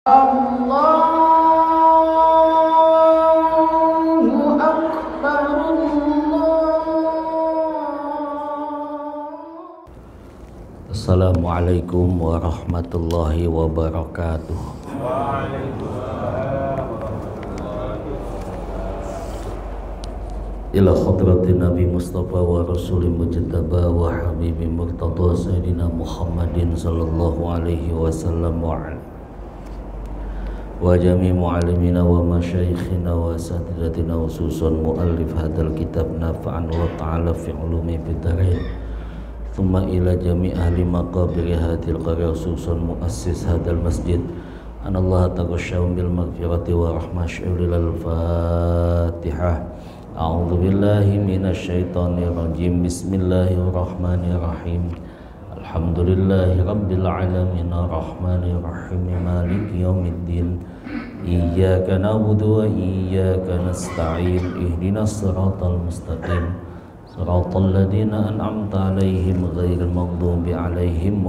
Allahu Akbar, Assalamualaikum warahmatullahi wabarakatuh. Ila hadratin Nabi Mustafa wa Rasulih Mujtaba wa Habibi Murtada Sayyidina Muhammadin sallallahu alaihi wasallam wa jami mu'allimina wa masyayikhina wa asatidatina khususan muallif hadal kitab nafa'an wa ta'ala fi ulumi bidarain thumma ila jami ahli maqabiri hadil qarya khususan muassis hadal masjid anallaha taqasyawum bil maghfirati wa rahmah sya'ulil fatihah. A'udzu billahi minasyaitonir rajim. Bismillahirrahmanirrahim. Alhamdulillahi rabbil alamin arrahmanir rahim maliki yaumiddin. Iyyaka na'budu wa iyyaka nasta'in. Ihdinas siratal mustaqim. Siratal ladzina an'amta 'alaihim ghairil maghdubi 'alaihim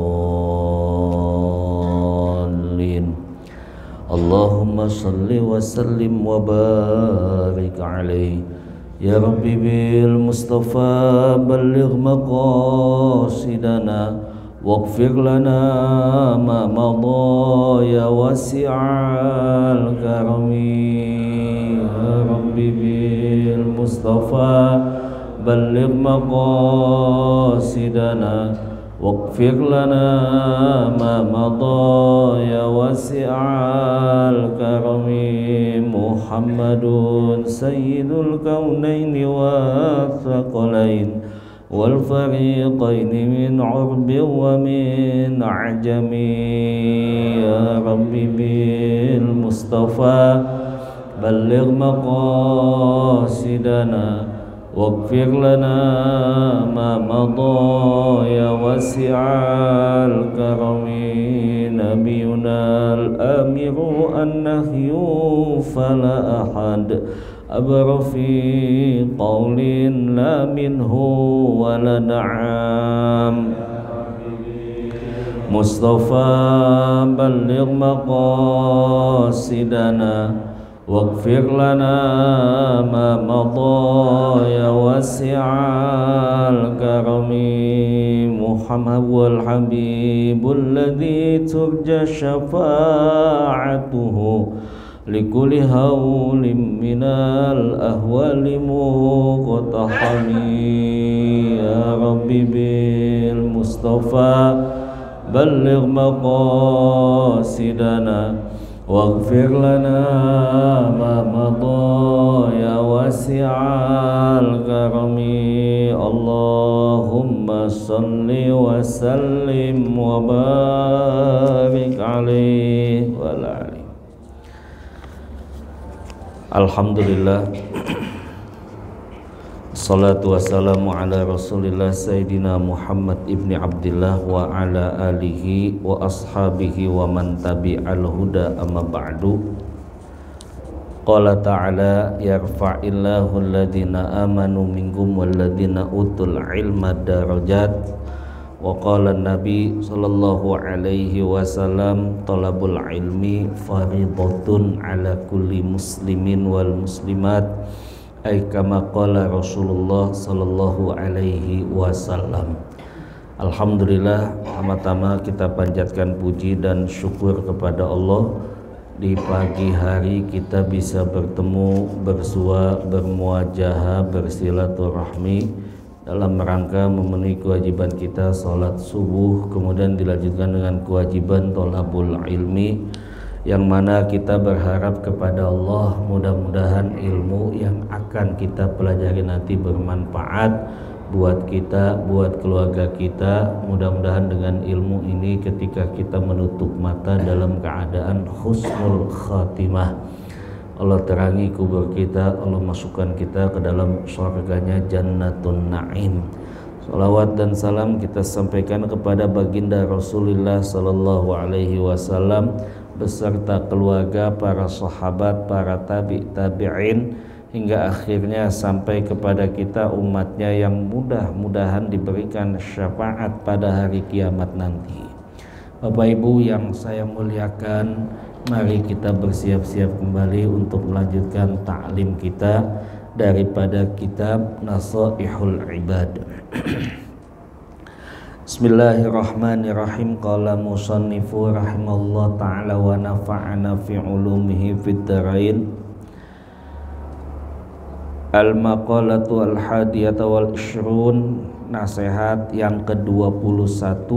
waladdallin. Allahumma salli wa sallim wa barik alaihi. Ya Rabbi bil Mustafa balligh maqasidana waghfir lana ma madha ya wasi'al karami. Ya Rabbi bil Mustafa balligh maqasidana waghfir lana ma madha ya wasi'al karami. Muhammadun sayyidul kaunaini wa thaqalain wal fariqaini min urbi wa min ajami. Ya Rabbi bil Mustafa balligh maqasidana waghfir lana ma madha ya wasi'al karami. Nabiyuna al-amiru an-nahyu fala ahad abra fi qawlin la minhu wala na'am. Mustafa balligh maqasidana waghfir lana ma madha ya wasi'al karami. Muhammad wal habibul ladzi turja syafa'atuhu likulli hawlim minal ahwali muqtahami. Ya Rabbi bil Mustafa balligh maqasidana waghfir lana ma madha ya wasi'al karami. Allahumma salli wa sallim wa barik alaihi wa ala alihi. Alhamdulillah, salatu wassalamu ala rasulillah Sayyidina Muhammad ibni Abdillah wa ala alihi wa ashabihi wa man tabi'al huda amma ba'du. Qala ta'ala yarfa'illahu alladhina amanu minkum walladhina utul ilma darajat. Wa qala nabi sallallahu alaihi wasallam talabul ilmi faridatun ala kulli muslimin wal muslimat ay kama qala Rasulullah sallallahu alaihi wasallam. Alhamdulillah, pertama-tama kita panjatkan puji dan syukur kepada Allah. Di pagi hari kita bisa bertemu, bersua, bermuajahah, bersilaturahmi dalam rangka memenuhi kewajiban kita salat subuh, kemudian dilanjutkan dengan kewajiban thalabul ilmi, yang mana kita berharap kepada Allah mudah-mudahan ilmu yang akan kita pelajari nanti bermanfaat buat kita, buat keluarga kita. Mudah-mudahan dengan ilmu ini ketika kita menutup mata dalam keadaan husnul khatimah, Allah terangi kubur kita, Allah masukkan kita ke dalam surganya Jannatun Na'im. Salawat dan salam kita sampaikan kepada baginda Rasulullah sallallahu alaihi wasallam beserta keluarga, para sahabat, para tabi'in hingga akhirnya sampai kepada kita umatnya yang mudah-mudahan diberikan syafaat pada hari kiamat nanti. Bapak Ibu yang saya muliakan, mari kita bersiap-siap kembali untuk melanjutkan ta'lim kita daripada kitab Nasaihul Ibad. Bismillahirrahmanirrahim. Qala musannifu rahimallahu ta'ala wa nafa'ana fi ulumihi fid dharain. Al-maqalatu al-hadiyata wal ishrun, nasihat yang ke-21.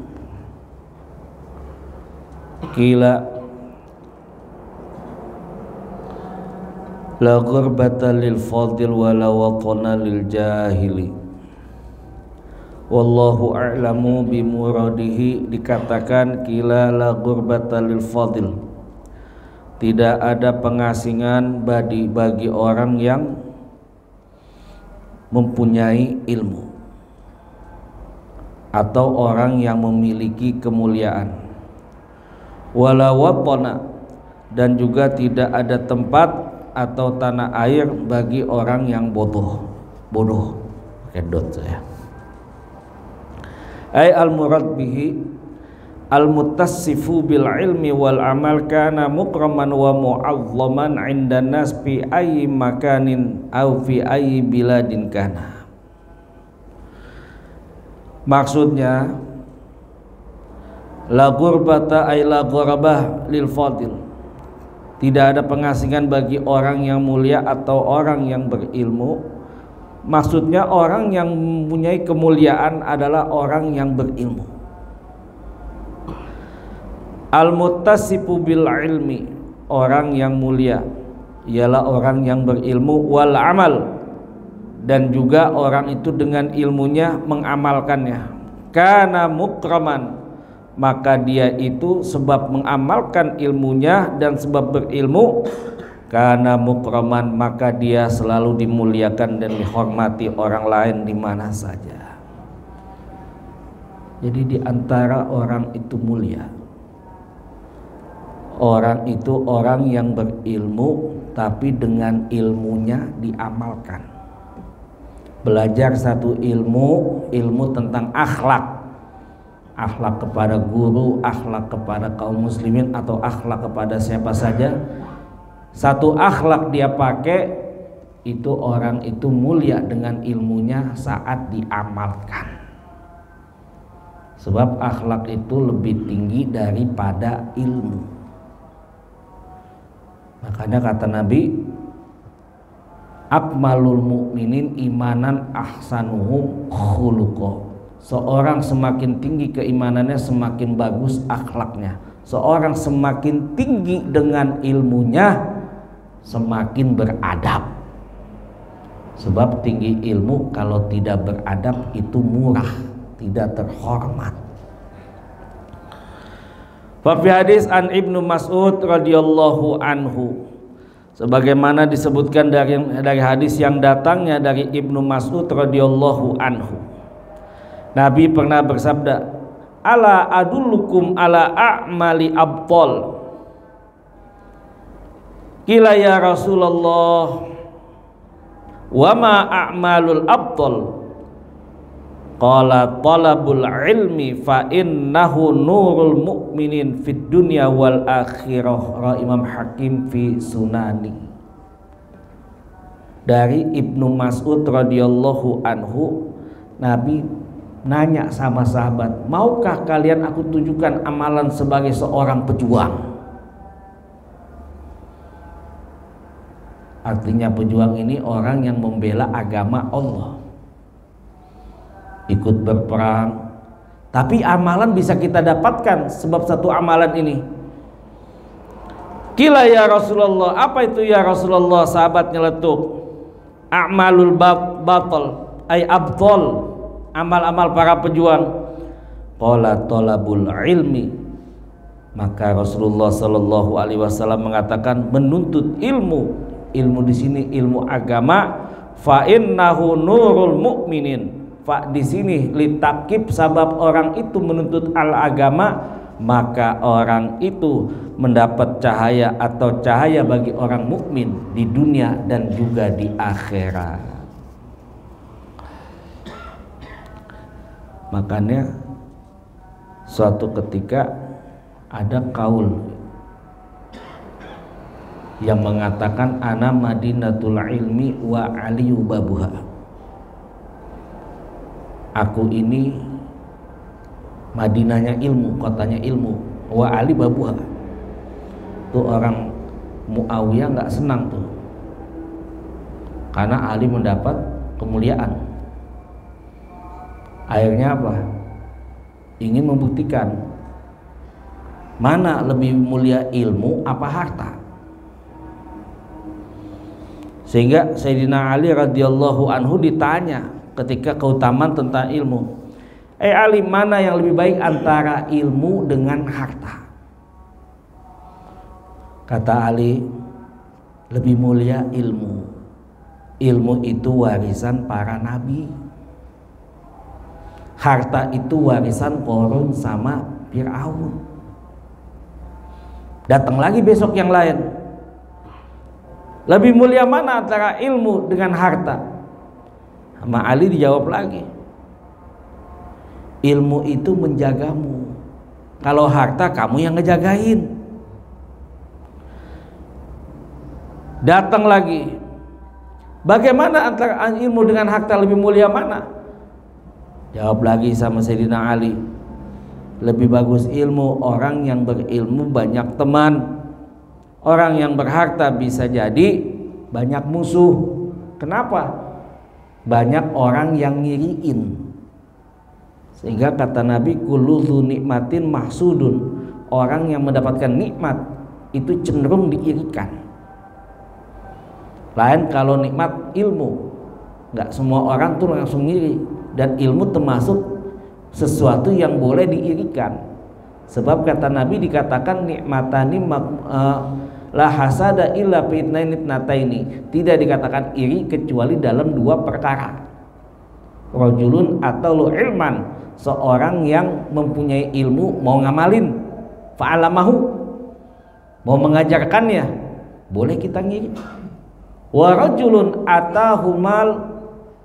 Qila la ghurbata lil fadil wa la watana lil jahili wallahu a'lamu bimuradihi. Dikatakan qila la ghurbata lil fadil, tidak ada pengasingan bagi orang yang mempunyai ilmu atau orang yang memiliki kemuliaan. Wala watana, dan juga tidak ada tempat atau tanah air bagi orang yang bodoh. Kedot saya. Ay al-murad bihi al-muttassifu bil ilmi wal amal kana mukraman wa mu'azzaman 'inda nas fi ayyi makanin aw fi ayyi biladin kana. Maksudnya la gurbata ay la ghurabah lil fadil, tidak ada pengasingan bagi orang yang mulia atau orang yang berilmu. Maksudnya orang yang mempunyai kemuliaan adalah orang yang berilmu. Al-muttasifu bil ilmi, orang yang mulia ialah orang yang berilmu, wal amal, dan juga orang itu dengan ilmunya mengamalkannya. Kana mukraman, maka dia itu sebab mengamalkan ilmunya dan sebab berilmu, karena mukraman, maka dia selalu dimuliakan dan dihormati orang lain di mana saja. Jadi di antara orang itu mulia, orang itu orang yang berilmu tapi dengan ilmunya diamalkan. Belajar satu ilmu tentang akhlak kepada guru, akhlak kepada kaum muslimin, atau akhlak kepada siapa saja. Satu akhlak dia pakai, itu orang itu mulia dengan ilmunya saat diamalkan. Sebab akhlak itu lebih tinggi daripada ilmu. Makanya kata Nabi, akmalul mu'minin imanan ahsanuhum khuluqa. Seorang semakin tinggi keimanannya, semakin bagus akhlaknya. Seorang semakin tinggi dengan ilmunya, semakin beradab. Sebab tinggi ilmu kalau tidak beradab itu murah, tidak terhormat. Fa fi hadis an Ibnu Mas'ud radhiyallahu anhu, sebagaimana disebutkan dari hadis yang datangnya dari Ibnu Mas'ud radhiyallahu anhu, Nabi pernah bersabda, ala adullukum ala a'mali abtal. Qila ya Rasulullah, wa ma a'malul abtal? Qala talabul ilmi fa innahu nurul mu'minin fid dunya wal akhirah. Ra Imam Hakim fi Sunani. Dari Ibnu Mas'ud radhiyallahu anhu, Nabi nanya sama sahabat, maukah kalian aku tunjukkan amalan sebagai seorang pejuang? Artinya pejuang ini orang yang membela agama Allah, ikut berperang. Tapi amalan bisa kita dapatkan sebab satu amalan ini. Qila ya Rasulullah, apa itu ya Rasulullah? Sahabat nyeletuk, a'malul batal ay abtal, amal-amal para pejuang. Qala talabul ilmi, maka Rasulullah sallallahu alaihi wasallam mengatakan menuntut ilmu. Ilmu di sini ilmu agama. Fa innahu nurul mu'minin. Fa di sini litakib, sabab orang itu menuntut al-agama, maka orang itu mendapat cahaya atau cahaya bagi orang mukmin di dunia dan juga di akhirat. Makanya Suatu ketika ada kaul yang mengatakan ana madinatul ilmi wa aliyu babuha. Aku ini Madinahnya ilmu, kotanya ilmu, wa ali babuha. Tuh orang Muawiyah nggak senang tuh, karena Ali mendapat kemuliaan. Akhirnya apa? Ingin membuktikan mana lebih mulia, ilmu apa harta. Sehingga Sayyidina Ali radhiyallahu anhu ditanya ketika keutamaan tentang ilmu, Ali, mana yang lebih baik antara ilmu dengan harta? Kata Ali, lebih mulia ilmu. Ilmu itu warisan para nabi. Harta itu warisan Qarun sama Fir'aun. Datang lagi besok yang lain. Lebih mulia mana antara ilmu dengan harta? Sama Ali dijawab lagi, ilmu itu menjagamu, kalau harta kamu yang ngejagain. Datang lagi, bagaimana antara ilmu dengan harta lebih mulia mana? Jawab lagi sama Sayyidina Ali, lebih bagus ilmu. Orang yang berilmu banyak teman, orang yang berharta bisa jadi banyak musuh. Kenapa? Banyak orang yang ngiriin. Sehingga kata Nabi, kullu dzu nikmatin mahsudun. Orang yang mendapatkan nikmat itu cenderung diirikan. Lain kalau nikmat ilmu, nggak semua orang tuh langsung ngiri. Dan ilmu termasuk sesuatu yang boleh diirikan. Sebab kata Nabi dikatakan nikmatani la hasada illa fi itnaini. Tidak dikatakan iri kecuali dalam dua perkara. Rajulun atau lu ilman, seorang yang mempunyai ilmu mau ngamalin, fa'alamahu, mau mengajarkannya, boleh kita ngiri. Wa rajulun atahumal,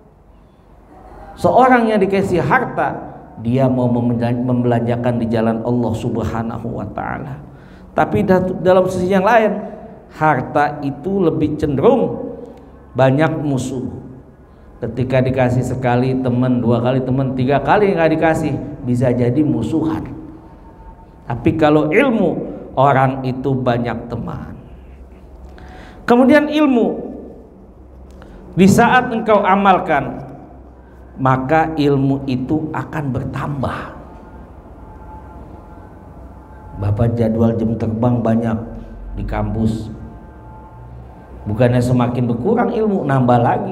seorang yang dikasih harta, dia mau membelanjakan di jalan Allah Subhanahu wa ta'ala. Tapi dalam sisi yang lain, harta itu lebih cenderung banyak musuh. Ketika dikasih sekali teman, dua kali teman, tiga kali nggak dikasih, bisa jadi musuhan. Tapi kalau ilmu, orang itu banyak teman. Kemudian ilmu, di saat engkau amalkan, maka ilmu itu akan bertambah. Bapak jadwal jam terbang banyak di kampus, bukannya semakin berkurang ilmu, nambah lagi.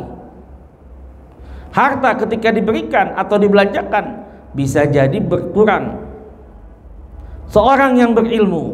Harta ketika diberikan atau dibelanjakan bisa jadi berkurang. Seorang yang berilmu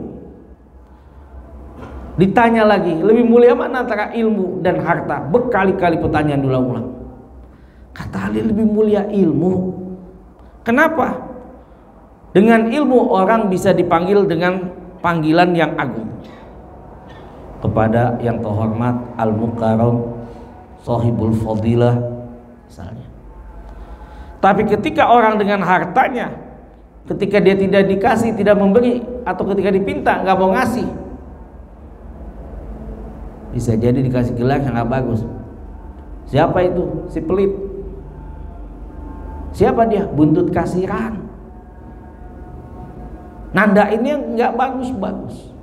ditanya lagi, lebih mulia mana antara ilmu dan harta? Berkali-kali pertanyaan diulang-ulang. Kata Ali, lebih mulia ilmu. Kenapa? Dengan ilmu orang bisa dipanggil dengan panggilan yang agung. Kepada yang terhormat, al-mukarram, sahibul fadilah misalnya. Tapi ketika orang dengan hartanya, ketika dia tidak dikasih, tidak memberi, atau ketika dipinta nggak mau ngasih, bisa jadi dikasih gelar yang nggak bagus. Siapa itu? Si pelit. Siapa dia? Buntut kasiran. Nanda ini nggak bagus-bagus.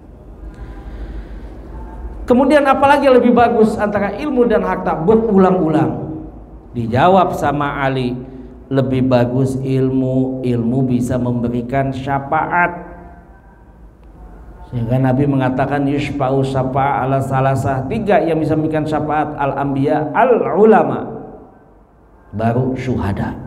Kemudian apalagi yang lebih bagus antara ilmu dan harta? Berulang-ulang dijawab sama Ali, lebih bagus ilmu. Ilmu bisa memberikan syafaat. Sehingga Nabi mengatakan yushfa'u syafa'a ala salasah, 3 yang bisa memberikan syafaat, al-anbiya, al-ulama, baru syuhada.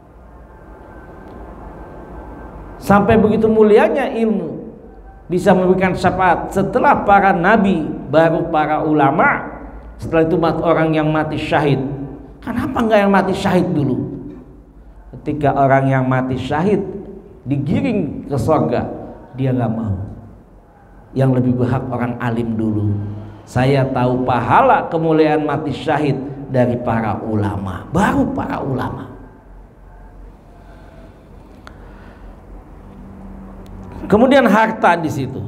Sampai begitu mulianya ilmu, bisa memberikan syafaat. Setelah para nabi, baru para ulama. Setelah itu orang yang mati syahid. Kenapa enggak yang mati syahid dulu? Ketika orang yang mati syahid digiring ke surga, dia nggak mau. Yang lebih berhak orang alim dulu. Saya tahu pahala kemuliaan mati syahid dari para ulama, baru para ulama. Kemudian harta di situ.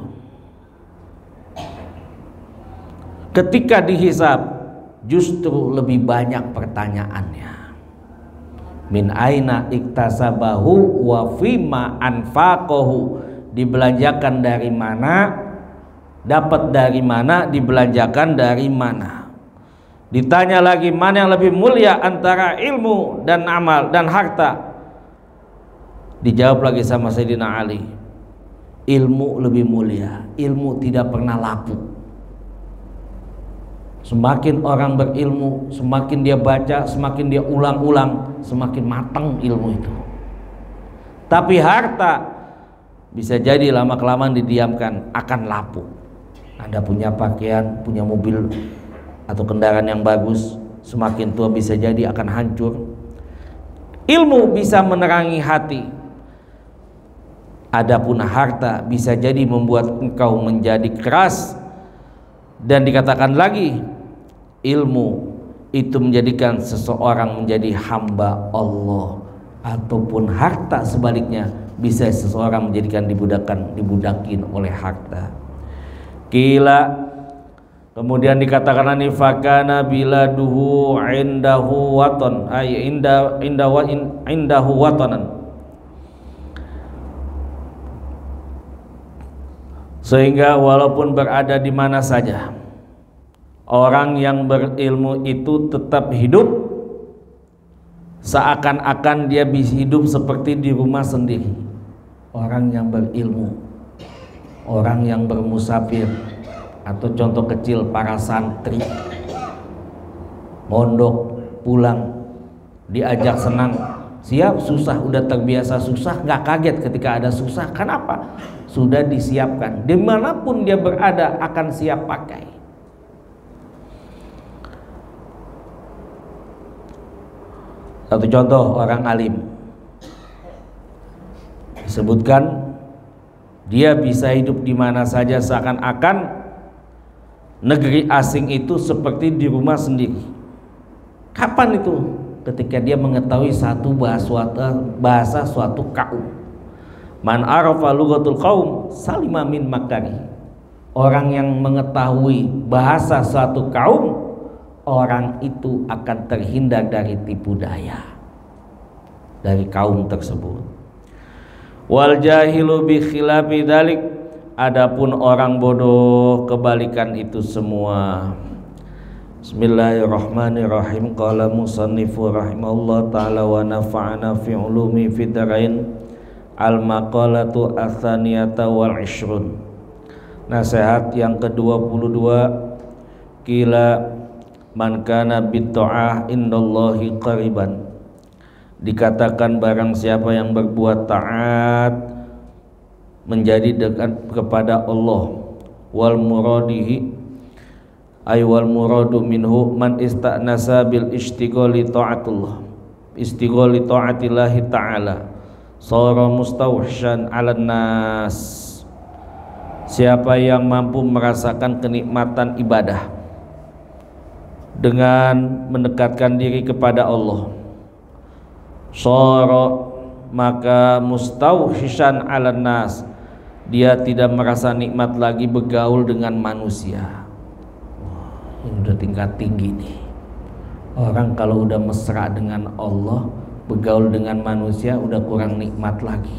Ketika dihisab justru lebih banyak pertanyaannya. Min aina iktasabahu wa fima anfaqahu, dibelanjakan dari mana, dapat dari mana, dibelanjakan dari mana. Ditanya lagi mana yang lebih mulia antara ilmu dan amal dan harta. Dijawab lagi sama Sayyidina Ali, ilmu lebih mulia, ilmu tidak pernah lapuk. Semakin orang berilmu, semakin dia baca, semakin dia ulang-ulang, semakin matang ilmu itu. Tapi harta bisa jadi lama-kelamaan didiamkan akan lapuk. Anda punya pakaian, punya mobil atau kendaraan yang bagus, semakin tua bisa jadi akan hancur. Ilmu bisa menerangi hati. Adapun harta bisa jadi membuat engkau menjadi keras. Dan dikatakan lagi, ilmu itu menjadikan seseorang menjadi hamba Allah, ataupun harta sebaliknya bisa seseorang menjadikan dibudakin oleh harta. Kila, kemudian dikatakan ani fakana biladuhu indahu waton, ay indahu watonan, sehingga walaupun berada di mana saja, orang yang berilmu itu tetap hidup seakan-akan dia bisa hidup seperti di rumah sendiri. Orang yang berilmu, orang yang bermusafir, atau contoh kecil para santri mondok pulang, diajak senang, siap susah, udah terbiasa susah, nggak kaget ketika ada susah. Kenapa? Sudah disiapkan, dimanapun dia berada akan siap pakai. Satu contoh orang alim disebutkan, dia bisa hidup di mana saja seakan-akan negeri asing itu seperti di rumah sendiri. Kapan itu? Ketika dia mengetahui satu bahasa suatu kaum. Man arafa lughatul qaum salima min makari. Orang yang mengetahui bahasa suatu kaum, orang itu akan terhindar dari tipu daya dari kaum tersebut. Wal jahilu bi khilafi dzalik, adapun orang bodoh kebalikan itu semua. Bismillahirrahmanirrahim. Qala musannifu rahimahullah ta'ala wa nafa'ana fi ulumi fid dharain. Al-maqalatu ats-tsaniyata wal 'ishrun. Nasihat yang ke-22. Qila man kana bitta'ah indallahi qariban. Dikatakan barang siapa yang berbuat taat menjadi dekat kepada Allah. Wal muradihi ay wal muradu minhu man istanasa bil istighali ta'atullah, istighali ta'atillahi ta'ala, sara mustawhsyan 'alan nas. Siapa yang mampu merasakan kenikmatan ibadah dengan mendekatkan diri kepada Allah, sara maka mustawhsyan 'alan nas, dia tidak merasa nikmat lagi bergaul dengan manusia. Ini udah tingkat tinggi nih. Orang kalau udah mesra dengan Allah, bergaul dengan manusia udah kurang nikmat lagi.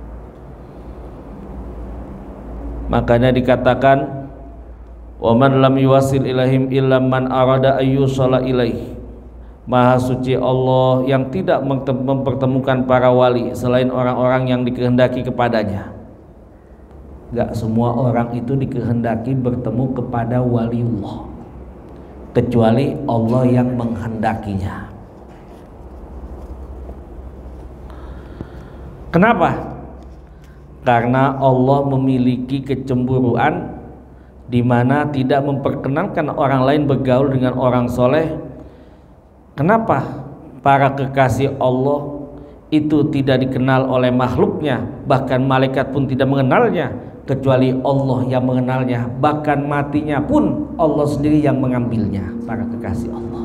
Makanya dikatakan, wa man lam yuwasil ilaihim illa man arada ayyusala ilaih. Maha suci Allah yang tidak mempertemukan para wali selain orang-orang yang dikehendaki kepadanya. Gak semua orang itu dikehendaki bertemu kepada waliullah, kecuali Allah yang menghendakinya. Kenapa? Karena Allah memiliki kecemburuan di mana tidak memperkenankan orang lain bergaul dengan orang soleh. Kenapa? Para kekasih Allah itu tidak dikenal oleh makhluknya, bahkan malaikat pun tidak mengenalnya, kecuali Allah yang mengenalnya. Bahkan matinya pun Allah sendiri yang mengambilnya, para kekasih Allah.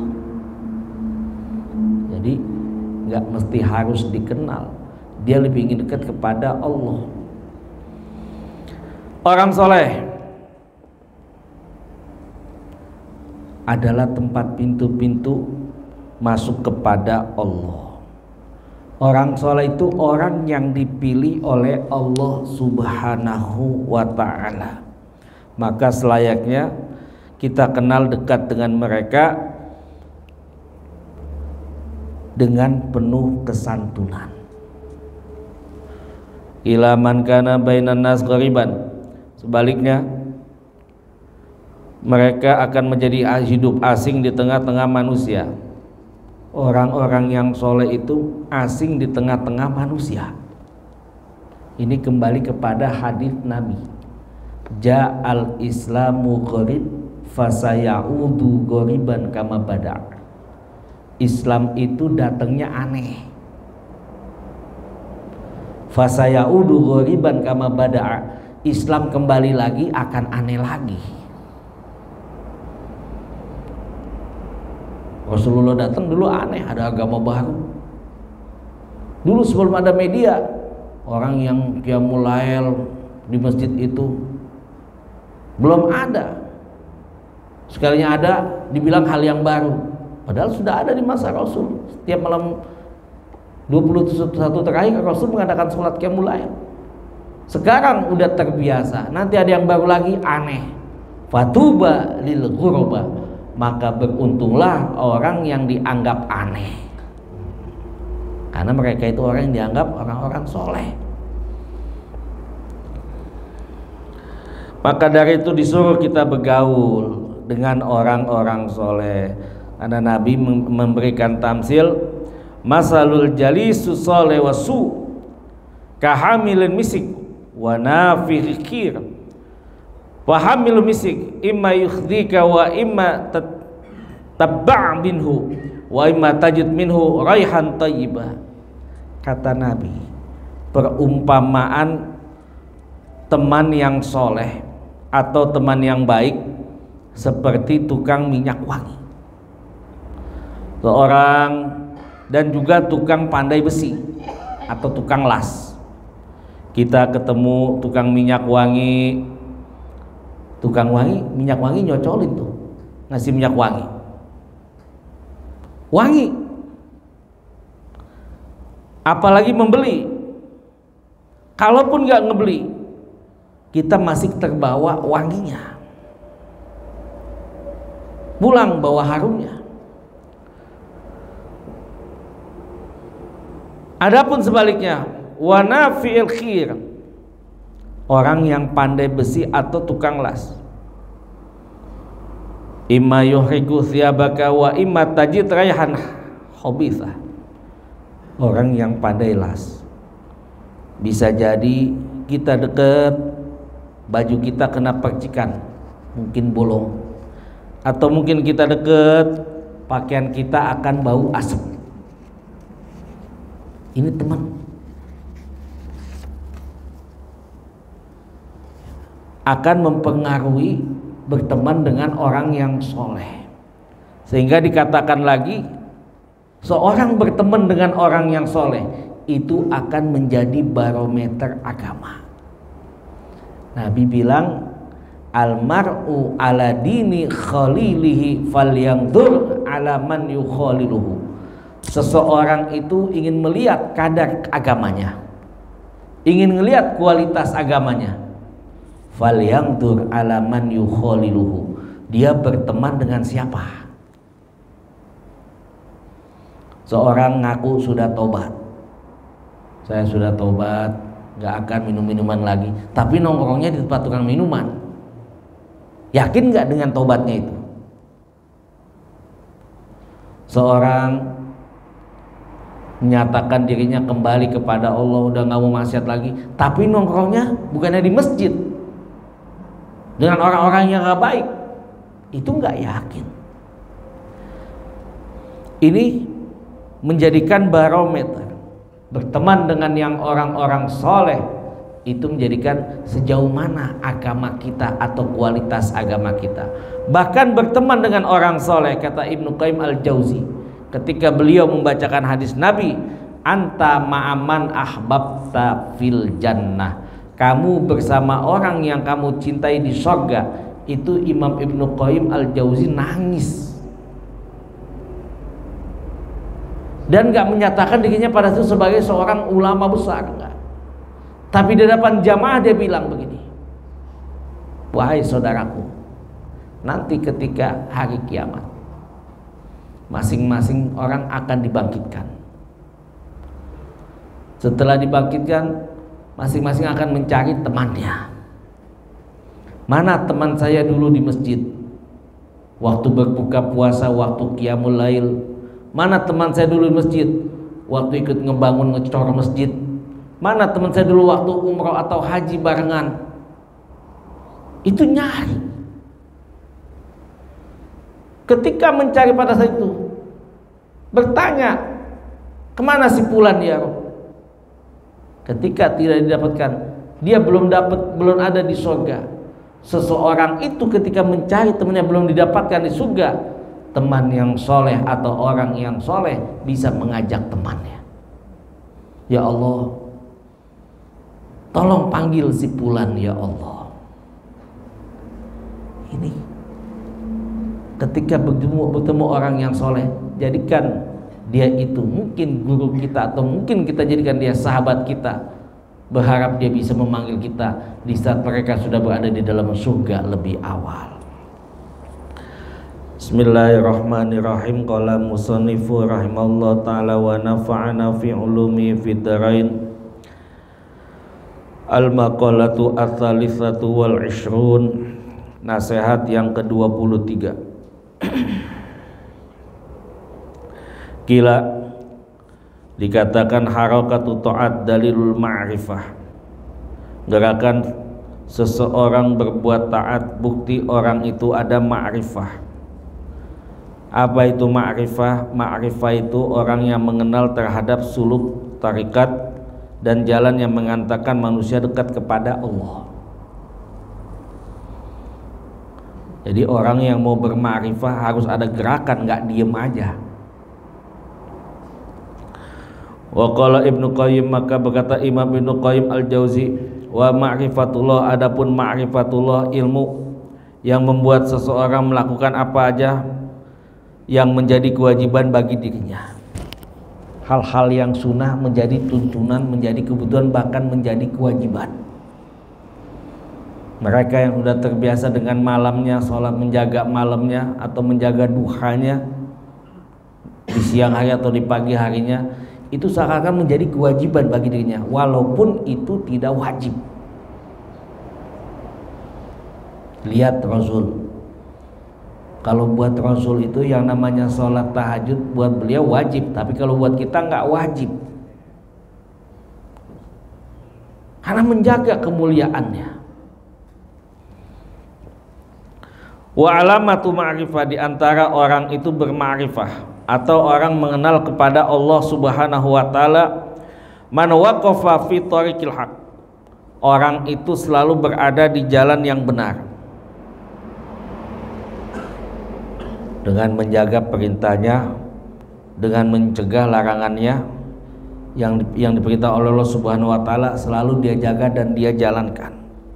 Jadi nggak mesti harus dikenal, dia lebih ingin dekat kepada Allah. Orang soleh adalah tempat pintu-pintu masuk kepada Allah. Orang soleh itu orang yang dipilih oleh Allah Subhanahu wa ta'ala. Maka selayaknya kita kenal dekat dengan mereka dengan penuh kesantunan. Ila man kana bainan nas ghariban. Sebaliknya, mereka akan menjadi hidup asing di tengah-tengah manusia. Orang-orang yang soleh itu asing di tengah-tengah manusia. Ini kembali kepada hadis Nabi. Ja'al islamu gharib fasayaudu ghariban kama bada'. Islam itu datangnya aneh. Fasayaudu ghariban kama bada'. Islam kembali lagi akan aneh lagi. Rasulullah datang dulu aneh, ada agama baru. Dulu sebelum ada media, orang yang qiyamul lail di masjid itu belum ada. Sekalinya ada, dibilang hal yang baru. Padahal sudah ada di masa Rasul. Setiap malam 21 terakhir Rasul mengadakan sholat qiyamul lail. Sekarang udah terbiasa, nanti ada yang baru lagi aneh. Fatuba lil ghuraba, maka beruntunglah orang yang dianggap aneh, karena mereka itu orang yang dianggap orang-orang soleh. Maka dari itu disuruh kita bergaul dengan orang-orang soleh. Karena Nabi memberikan tamsil, masalul jalisus soleh wasu kahamilin misik wa nafikhir. Wahamil misik imma yukhdika wa imma tabba' minhu wa imma tajid minhu raihan thayyibah. Kata Nabi, perumpamaan teman yang soleh atau teman yang baik seperti tukang minyak wangi. Seorang dan juga tukang pandai besi atau tukang las. Kita ketemu tukang minyak wangi, minyak wangi nyocolin tuh, ngasih minyak wangi, apalagi membeli. Kalaupun nggak ngebeli, kita masih terbawa wanginya, pulang bawa harumnya. Adapun sebaliknya, wanafi'il khir, orang yang pandai besi atau tukang las, imma yuhriku thiyabaka wa imma tajid raihan khabithah. Orang yang pandai las, bisa jadi kita deket, baju kita kena percikan, mungkin bolong, atau mungkin kita deket, pakaian kita akan bau asap. Ini teman akan mempengaruhi berteman dengan orang yang soleh, sehingga dikatakan lagi, seorang berteman dengan orang yang soleh itu akan menjadi barometer agama. Nabi bilang, almar'u ala dini khalilihi falyanzur ala man yukhaliluhu. Seseorang itu ingin melihat kadar agamanya, ingin melihat kualitas agamanya. Falyanzur ala man yukhaliluhu, dia berteman dengan siapa. Seorang ngaku sudah tobat, saya sudah tobat, gak akan minum-minuman lagi, tapi nongkrongnya di tempat tukang minuman. Yakin gak dengan tobatnya itu? Seorang menyatakan dirinya kembali kepada Allah, udah gak mau maksiat lagi, tapi nongkrongnya bukannya di masjid dengan orang-orang yang gak baik, itu gak yakin. Ini menjadikan barometer. Berteman dengan yang orang-orang soleh itu menjadikan sejauh mana agama kita atau kualitas agama kita. Bahkan berteman dengan orang soleh, kata Ibnu Qayyim al-Jauzi ketika beliau membacakan hadis Nabi, anta ma'aman ahbabta fil jannah, kamu bersama orang yang kamu cintai di surga. Itu Imam Ibnu Qayyim Al-Jauzi nangis dan gak menyatakan dirinya pada itu sebagai seorang ulama besar, enggak. Tapi di depan jamaah dia bilang begini, wahai saudaraku, nanti ketika hari kiamat masing-masing orang akan dibangkitkan. Setelah dibangkitkan, masing-masing akan mencari temannya. Mana teman saya dulu di masjid waktu berbuka puasa, waktu qiyamul lail? Mana teman saya dulu di masjid waktu ikut ngebangun ngecor masjid? Mana teman saya dulu waktu umroh atau haji barengan? Itu nyari. Ketika mencari pada saat itu, bertanya, kemana si Fulan ya Rob? Ketika tidak didapatkan, dia belum ada di surga. Seseorang itu ketika mencari temannya belum didapatkan di surga, teman yang soleh atau orang yang soleh bisa mengajak temannya, ya Allah, tolong panggil si Fulan ya Allah. Ini ketika bertemu orang yang soleh, jadikan dia itu mungkin guru kita atau mungkin kita jadikan dia sahabat kita. Berharap dia bisa memanggil kita di saat mereka sudah berada di dalam surga lebih awal. Bismillahirrahmanirrahim. Qala musannifu rahimallahu ta'ala wa nafa'ana fi ulumi fid dharain. Al-maqalatu ats-tsalitsatu wal 'ishrun. Nasihat yang ke-23. Kila dikatakan harakatu ta'at dalilul ma'rifah, gerakan seseorang berbuat taat bukti orang itu ada ma'rifah. Apa itu ma'rifah? Ma'rifah itu orang yang mengenal terhadap suluk, tarikat dan jalan yang mengantarkan manusia dekat kepada Allah. Jadi orang yang mau berma'rifah harus ada gerakan, nggak diem aja. Wa qala Ibnu Qayyim, maka berkata Imam Ibnu Qayyim Al-Jauzi, wa ma'rifatullah, adapun ma'rifatullah ilmu yang membuat seseorang melakukan apa aja yang menjadi kewajiban bagi dirinya. Hal-hal yang sunnah menjadi tuntunan, menjadi kebutuhan, bahkan menjadi kewajiban. Mereka yang sudah terbiasa dengan malamnya, sholat menjaga malamnya atau menjaga duhanya di siang hari atau di pagi harinya, itu seakan-akan menjadi kewajiban bagi dirinya, walaupun itu tidak wajib. Lihat Rasul, kalau buat Rasul itu yang namanya sholat tahajud buat beliau wajib, tapi kalau buat kita nggak wajib, karena menjaga kemuliaannya. Wa alamatu ma'rifah, di antara orang itu berma'rifah atau orang mengenal kepada Allah Subhanahu wa taala, man waqafa fi thariqil haq, orang itu selalu berada di jalan yang benar dengan menjaga perintahnya, dengan mencegah larangannya. Yang diperintah oleh Allah Subhanahu wa taala selalu dia jaga dan dia jalankan.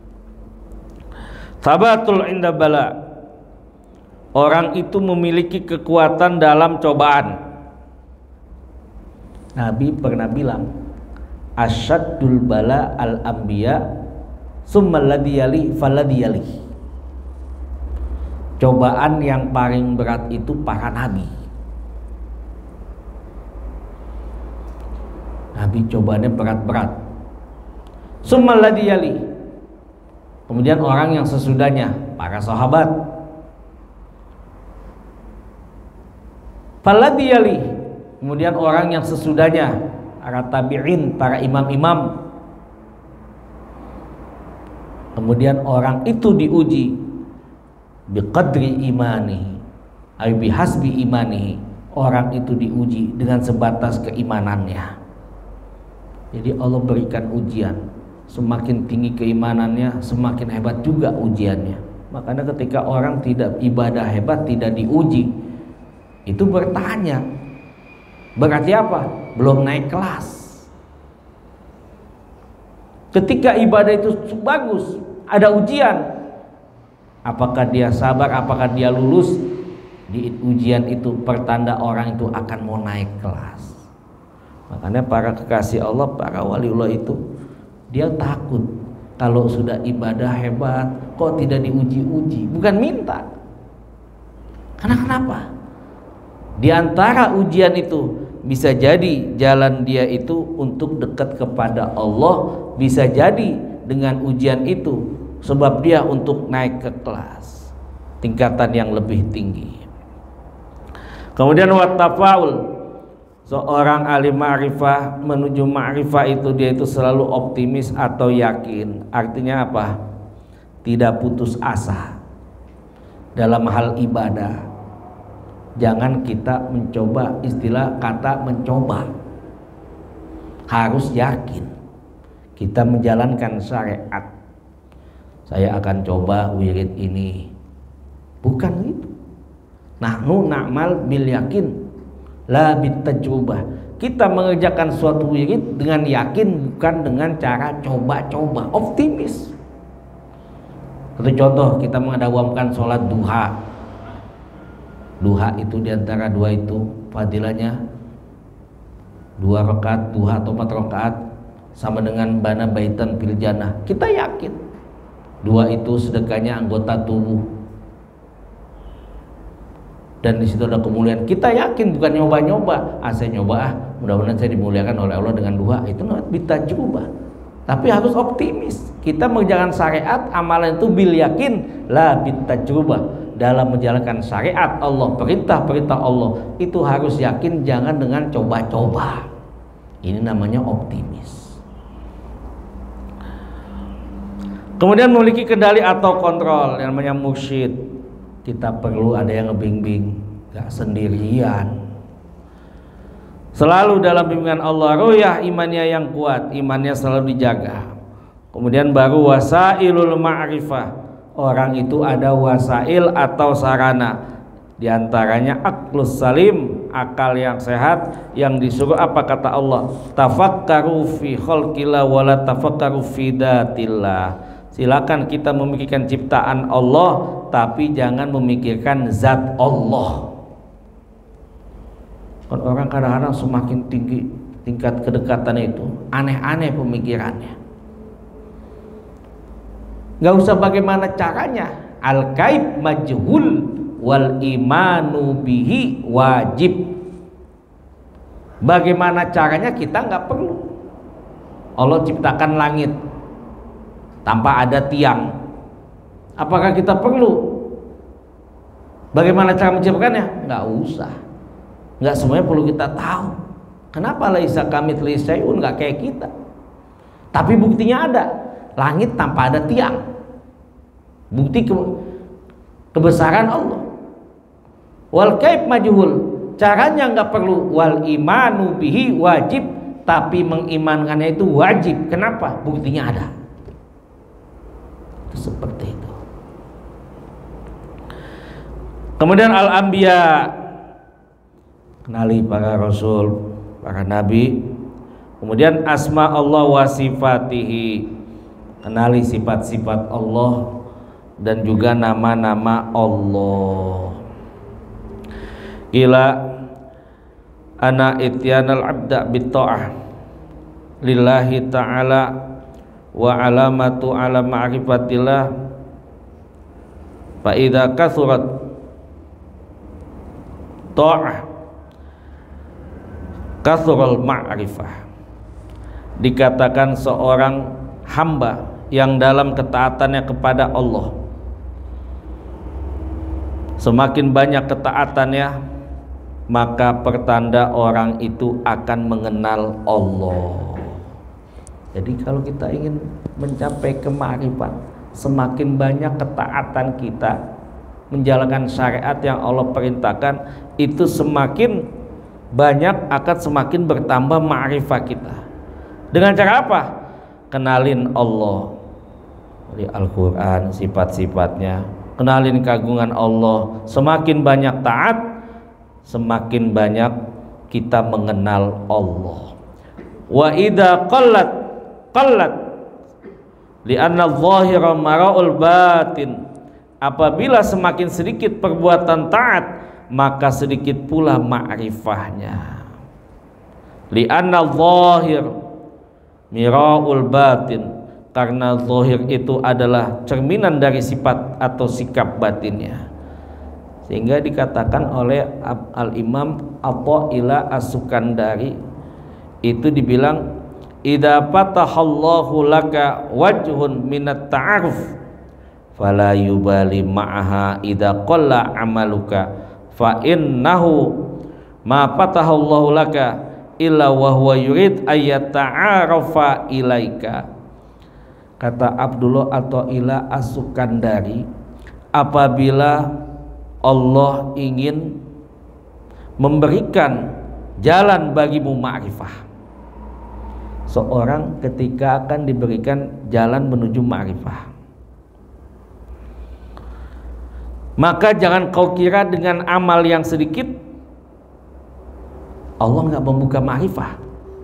Sabatul inda bala, orang itu memiliki kekuatan dalam cobaan. Nabi pernah bilang, asyaddul bala al-anbiya summa alladhi yali falladhi yali. Cobaan yang paling berat itu para nabi. Nabi cobaannya berat-berat. Summa alladhi yali, kemudian orang yang sesudahnya, para sahabat. Falladhi yali, kemudian orang yang sesudahnya, para tabi'in, para imam-imam. Kemudian orang itu diuji biqadri imanihi ay bihasbi imanihi, orang itu diuji dengan sebatas keimanannya. Jadi Allah berikan ujian, semakin tinggi keimanannya semakin hebat juga ujiannya. Makanya ketika orang tidak ibadah hebat, tidak diuji, itu bertanya, berarti apa? Belum naik kelas. Ketika ibadah itu bagus, ada ujian, apakah dia sabar, apakah dia lulus di ujian itu, pertanda orang itu akan mau naik kelas. Makanya para kekasih Allah, para waliullah itu, dia takut kalau sudah ibadah hebat kok tidak diuji-uji. Bukan minta, karena kenapa? Di antara ujian itu bisa jadi jalan dia itu untuk dekat kepada Allah, bisa jadi dengan ujian itu sebab dia untuk naik ke kelas tingkatan yang lebih tinggi. Kemudian wattafaul, seorang alim ma'rifah menuju ma'rifah itu dia itu selalu optimis atau yakin. Artinya apa? Tidak putus asa dalam hal ibadah. Jangan kita mencoba, istilah kata mencoba, harus yakin kita menjalankan syariat. Saya akan coba wirid ini, bukan itu. Nahnu na'mal bil yakin la bit tajrubah. Kita mengerjakan suatu wirid dengan yakin, bukan dengan cara coba-coba. Optimis. Satu contoh, kita mengadakan sholat duha. Duha itu diantara dua itu fadilahnya 2 rakaat duha atau 4 rakaat sama dengan bana baitan fil jannah. Kita yakin dua itu sedekahnya anggota tubuh, dan di situ ada kemuliaan. Kita yakin, bukan nyoba-nyoba. Saya nyoba, mudah-mudahan saya dimuliakan oleh Allah dengan duha. Itu namanya bitajrubah. Tapi harus optimis. Kita mengerjakan syariat, amalan itu bil yakin la bitajrubah. Dalam menjalankan syariat Allah, perintah-perintah Allah itu harus yakin, jangan dengan coba-coba. Ini namanya optimis. Kemudian memiliki kendali atau kontrol yang namanya mursyid. Kita perlu ada yang ngebimbing, gak sendirian. Selalu dalam bimbingan Allah. Royah imannya yang kuat, imannya selalu dijaga. Kemudian baru wasailul ma'rifah. Orang itu ada wasail atau sarana, di antaranya aklus salim, akal yang sehat, yang disuruh apa kata Allah? Tafakkaru fi khalqillah wala tafakkaru fi datillah. Silakan kita memikirkan ciptaan Allah, tapi jangan memikirkan zat Allah. Kan orang kadang-kadang semakin tinggi tingkat kedekatan itu, aneh-aneh pemikirannya. Gak usah bagaimana caranya, al-gaib majhul wal imanu bihi wajib. Bagaimana caranya kita nggak perlu. Allah ciptakan langit tanpa ada tiang, apakah kita perlu? Bagaimana cara menciptakannya? Nggak usah. Nggak semuanya perlu kita tahu. Kenapa laisa kamitslihi syai'un, nggak kayak kita. Tapi buktinya ada. Langit tanpa ada tiang, bukti kebesaran Allah. Wal kaif majhul, caranya nggak perlu. Wal imanu bihi wajib, tapi mengimankannya itu wajib. Kenapa? Buktinya ada. Itu seperti itu. Kemudian al-anbiya, kenali para rasul, para nabi. Kemudian asma Allah wa sifatihi, kenali sifat-sifat Allah dan juga nama-nama Allah. Ila ana ityanal abda bitta'ah lillahi ta'ala wa alamatu ala ma'rifatillah fa idza kathurat ta'ah kathural ma'rifah. Dikatakan seorang hamba yang dalam ketaatannya kepada Allah, semakin banyak ketaatannya, maka pertanda orang itu akan mengenal Allah. Jadi kalau kita ingin mencapai kemarifan, semakin banyak ketaatan kita menjalankan syariat yang Allah perintahkan, itu semakin banyak akan semakin bertambah ma'rifah kita. Dengan cara apa? Kenalin Allah di Al-Quran, sifat-sifatnya, kenalin keagungan Allah. Semakin banyak taat, semakin banyak kita mengenal Allah. Wa idza qallat Li'anna adh-dhahira mara'ul batin. Apabila semakin sedikit perbuatan taat, maka sedikit pula ma'rifahnya. Li'anna adh-dhahir mira'ul batin, karena zahir itu adalah cerminan dari sifat atau sikap batinnya. Sehingga dikatakan oleh Al-Imam Athaillah As-Sukandari, itu dibilang idza fatahallahu laka wajhun minat ta'aruf fala yubali ma'aha idza qalla amaluka fa innahu ma fatahallahu laka illa wa huwa yurid ayyata'arafa ilaika. Kata Abdullah Athaillah As-Sukandari, apabila Allah ingin memberikan jalan bagimu ma'rifah, seorang ketika akan diberikan jalan menuju ma'rifah, maka jangan kau kira dengan amal yang sedikit Allah nggak membuka ma'rifah.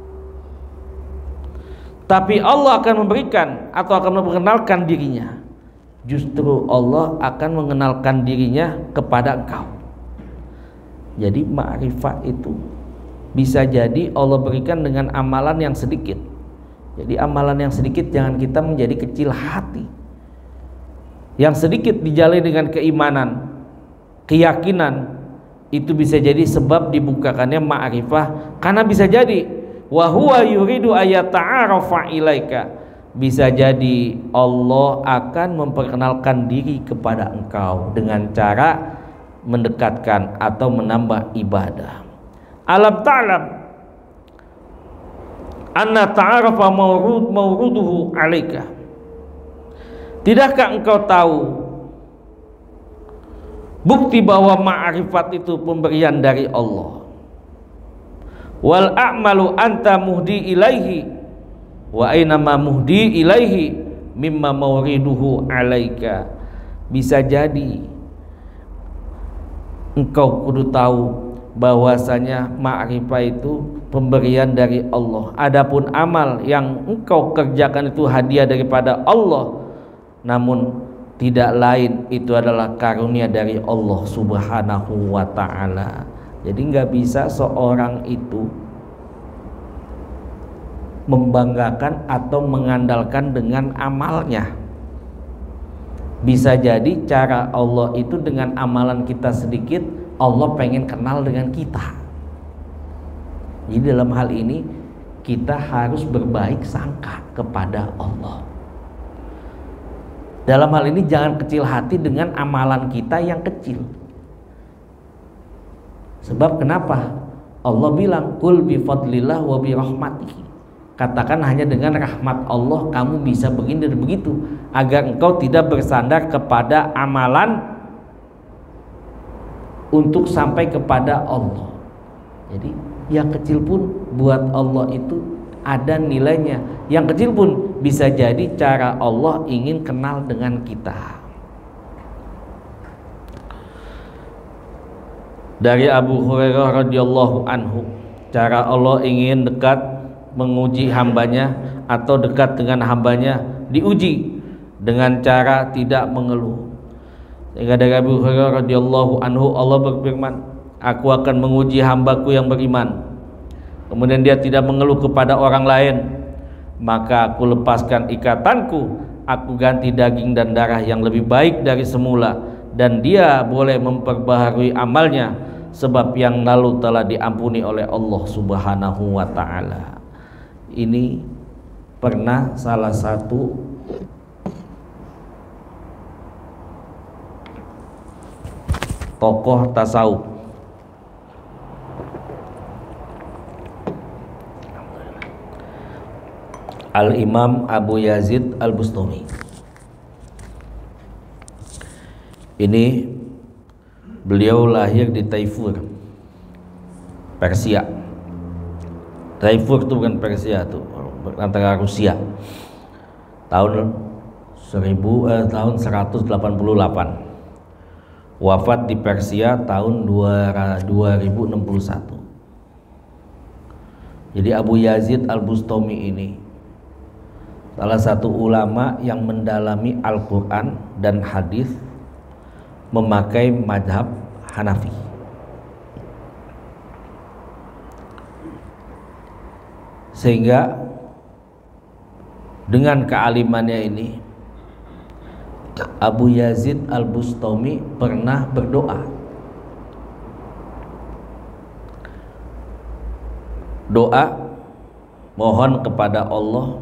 Tapi Allah akan memberikan atau akan memperkenalkan dirinya. Justru Allah akan mengenalkan dirinya kepada engkau. Jadi ma'rifat itu bisa jadi Allah berikan dengan amalan yang sedikit. Jadi amalan yang sedikit jangan kita menjadi kecil hati. Yang sedikit dijalani dengan keimanan, keyakinan, itu bisa jadi sebab dibukakannya ma'rifah. Karena bisa jadi wa huwa yuridu ayata'arafa ilaika, bisa jadi Allah akan memperkenalkan diri kepada engkau dengan cara mendekatkan atau menambah ibadah. Alam ta'lam anna ta'arafa mawruduhu alaika. Tidakkah engkau tahu bukti bahwa ma'rifat itu pemberian dari Allah? Wal a'malu anta muhdi ilaihi wa aynama muhdi ilaihi mimma mawriduhu alaika. Bisa jadi engkau kudu tahu bahwasanya ma'rifah itu pemberian dari Allah. Adapun amal yang engkau kerjakan itu hadiah daripada Allah, namun tidak lain itu adalah karunia dari Allah Subhanahu wa ta'ala. Jadi nggak bisa seorang itu membanggakan atau mengandalkan dengan amalnya. Bisa jadi cara Allah itu dengan amalan kita sedikit, Allah pengen kenal dengan kita. Jadi dalam hal ini kita harus berbaik sangka kepada Allah. Dalam hal ini jangan kecil hati dengan amalan kita yang kecil. Sebab kenapa? Allah bilang kul bi fadlillah wa bi rahmatihi. Katakan hanya dengan rahmat Allah kamu bisa begini dan begitu, agar engkau tidak bersandar kepada amalan untuk sampai kepada Allah. Jadi yang kecil pun buat Allah itu ada nilainya. Yang kecil pun bisa jadi cara Allah ingin kenal dengan kita. Dari Abu Hurairah radhiyallahu anhu, cara Allah ingin dekat menguji hambanya atau dekat dengan hambanya diuji dengan cara tidak mengeluh. Sehingga dari Abu Hurairah radhiyallahu anhu Allah berfirman, aku akan menguji hambaku yang beriman, kemudian dia tidak mengeluh kepada orang lain, maka aku lepaskan ikatanku, aku ganti daging dan darah yang lebih baik dari semula, dan dia boleh memperbaharui amalnya, sebab yang lalu telah diampuni oleh Allah Subhanahu wa ta'ala. Ini pernah salah satu tokoh tasawuf Al-Imam Abu Yazid Al-Bustami. Ini beliau lahir di Taifur, Persia. Taifur itu bukan Persia, itu antara Rusia. Tahun 188. Wafat di Persia tahun 2061. Jadi Abu Yazid Al-Bustami ini salah satu ulama yang mendalami Al-Quran dan hadis, memakai mazhab Hanafi. Sehingga dengan kealimannya ini, Abu Yazid Al-Bustami pernah berdoa. Doa mohon kepada Allah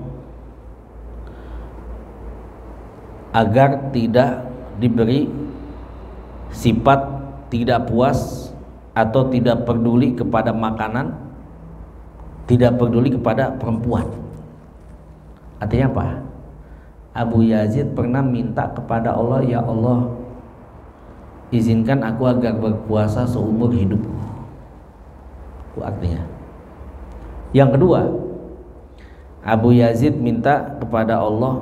agar tidak diberi sifat tidak puas atau tidak peduli kepada makanan, tidak peduli kepada perempuan. Artinya apa? Abu Yazid pernah minta kepada Allah, ya Allah, izinkan aku agar berpuasa seumur hidupku. Itu artinya. Yang kedua, Abu Yazid minta kepada Allah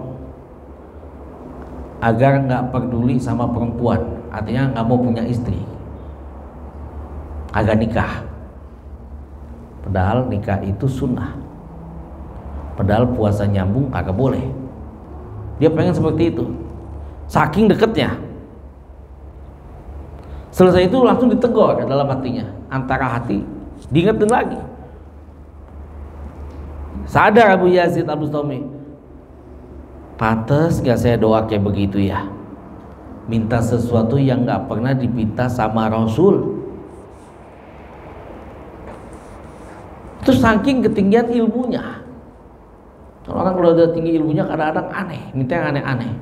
agar nggak peduli sama perempuan, artinya nggak mau punya istri, agar nikah. Padahal nikah itu sunnah, padahal puasa nyambung kagak boleh. Dia pengen seperti itu, saking deketnya. Selesai itu langsung ditegur dalam hatinya, antara hati diingetin lagi. Sadar Abu Yazid Al-Bustami, pantes gak saya doa kayak begitu ya, minta sesuatu yang gak pernah diminta sama Rasul. Itu saking ketinggian ilmunya. Orang kalau udah tinggi ilmunya kadang-kadang aneh, minta yang aneh-aneh.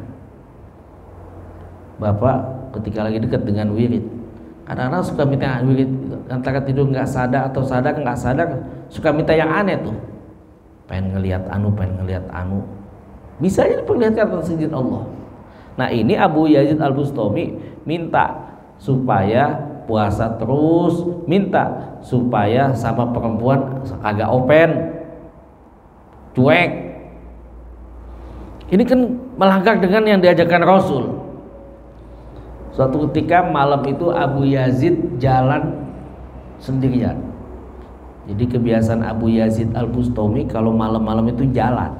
Bapak ketika lagi dekat dengan wirid, kadang-kadang suka minta wirid, antara tidur nggak sadar atau sadar nggak sadar, suka minta yang aneh tuh. Pengen ngelihat anu, bisa aja diperlihatkan atas izin Allah. Nah ini Abu Yazid Al-Bustami minta supaya puasa terus, minta supaya sama perempuan agak open, cuek. Ini kan melanggar dengan yang diajarkan Rasul. Suatu ketika malam itu Abu Yazid jalan sendirian. Jadi kebiasaan Abu Yazid Al-Bustami kalau malam-malam itu jalan.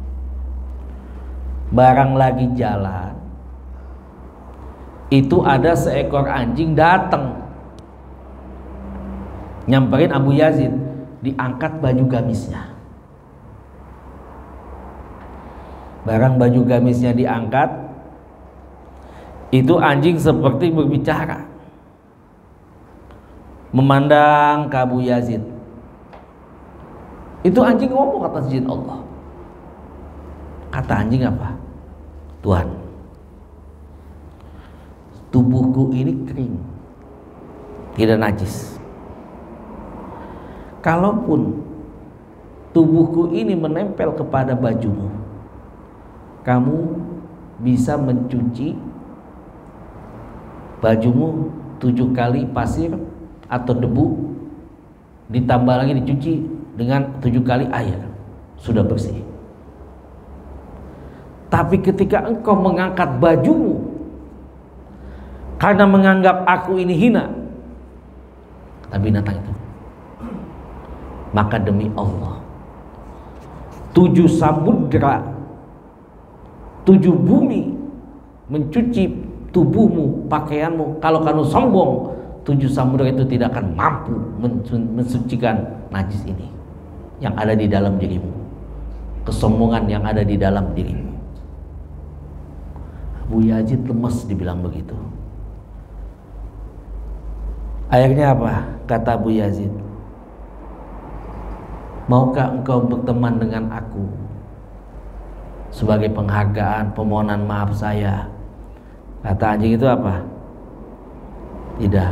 Barang lagi jalan, itu ada seekor anjing datang nyamperin Abu Yazid, diangkat baju gamisnya. Barang baju gamisnya diangkat, itu anjing seperti berbicara, memandang ke Abu Yazid. Itu anjing ngomong atas izin Allah. Kata anjing apa? Tuhan, tubuhku ini kering, tidak najis. Kalaupun tubuhku ini menempel kepada bajumu, kamu bisa mencuci bajumu 7 kali pasir atau debu, ditambah lagi dicuci dengan 7 kali air, sudah bersih. Tapi ketika engkau mengangkat bajumu karena menganggap aku ini hina, kata binatang itu, maka demi Allah 7 samudra, 7 bumi mencuci tubuhmu, pakaianmu. Kalau kamu sombong, 7 samudra itu tidak akan mampu mensucikan najis ini yang ada di dalam dirimu, kesombongan yang ada di dalam dirimu. Abu Yazid lemes dibilang begitu. Akhirnya apa? Kata Abu Yazid, maukah engkau berteman dengan aku sebagai penghargaan, permohonan maaf saya? Kata anjing itu apa? Tidak.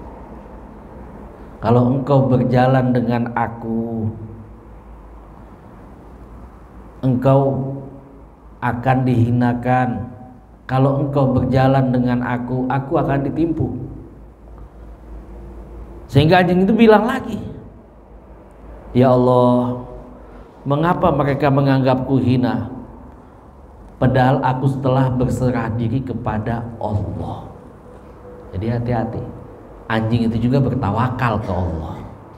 Kalau engkau berjalan dengan aku, engkau akan dihinakan. Kalau engkau berjalan dengan aku akan ditimpu. Sehingga anjing itu bilang lagi, ya Allah, mengapa mereka menganggapku hina? Padahal aku setelah berserah diri kepada Allah. Jadi hati-hati. Anjing itu juga bertawakal ke Allah.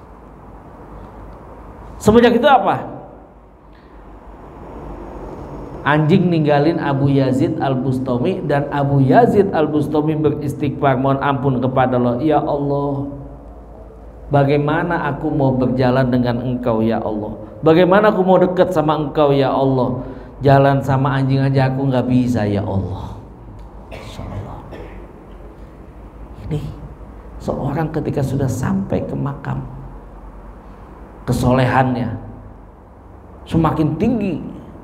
Semenjak itu apa? Anjing ninggalin Abu Yazid Al-Bustami dan Abu Yazid Al-Bustami beristighfar mohon ampun kepada Allah. Ya Allah, bagaimana aku mau berjalan dengan engkau ya Allah? Bagaimana aku mau dekat sama engkau ya Allah? Jalan sama anjing aja aku nggak bisa ya Allah. Insyaallah. Ini seorang ketika sudah sampai ke makam, kesolehannya semakin tinggi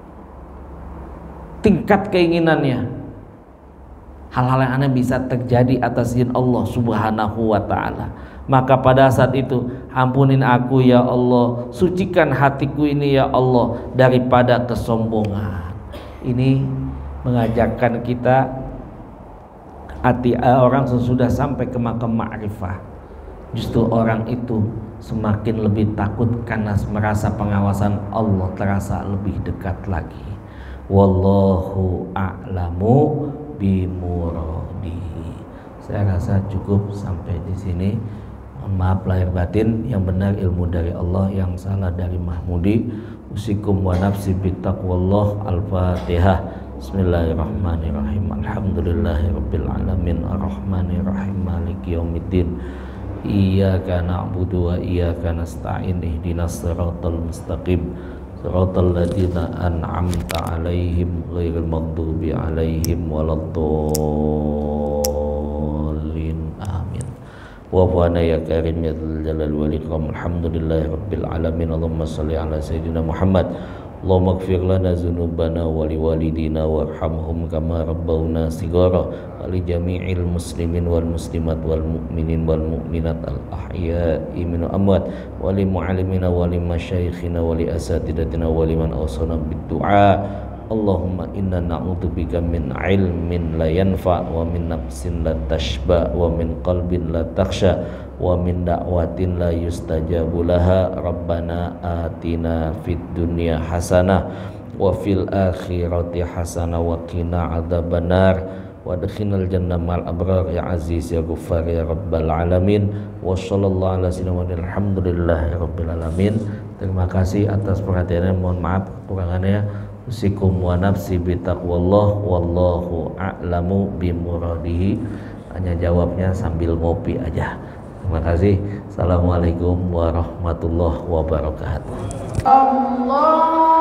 tingkat keinginannya, hal-hal yang aneh bisa terjadi atas izin Allah Subhanahu wa ta'ala. Maka pada saat itu, ampunin aku ya Allah, sucikan hatiku ini ya Allah daripada kesombongan. Ini mengajarkan kita hati orang sesudah sampai ke makam ma'rifah, justru orang itu semakin lebih takut karena merasa pengawasan Allah terasa lebih dekat lagi. Wallahu a'lamu bimuradihi. Saya rasa cukup sampai di sini. Maaf lahir batin, yang benar ilmu dari Allah, yang salah dari Mahmudi. Usikum wa nafsi bittaqwallah. Al-Fatihah. Bismillahirrahmanirrahim. Alhamdulillahirabbil alamin arrahmanirrahim maliki yaumiddin. Iyyaka na'budu wa iyyaka nasta'in ihdinas siratal mustaqim siratal ladzina an'amta 'alaihim ghairil maghdubi 'alaihim waladdallin. Amin. Wa fana ya karim ya dzal jalal wal ikram. Alhamdulillahi rabbil alamin. Allahumma shalli ala sayyidina Muhammad. Allahumma ighfir lana dzunubana wa liwalidina warhamhum kama rabbawna shighara wa li jami'il muslimin wal muslimat wal mu'minin wal mu'minat al ahya'i minal amwat wa li mu'allimina wa li masyayikhina wa li asatidatina wa liman awsana bid du'a. Allahumma inna na'udzubika min ilmin la yanfa wa min nafsin la tashba wa min qalbin la takhsha wa min da'watin la yustajabu laha. Rabbana atina fid dunya hasanah wa fil akhirati hasanah wa qina adzabannar wa adkhilnal jannah ma'al abrar ya aziz ya ghaffar ya rabbal alamin. Wa sallallahu ala sayyidina Muhammadin alhamdulillahi rabbil alamin. Terima kasih atas perhatiannya, mohon maaf kekurangannya. Usikum wa nafsi bitaqwallah wallahu a'lamu bimuradihi. Hanya jawabnya sambil ngopi aja. Terima kasih. Assalamualaikum warahmatullahi wabarakatuh. Allah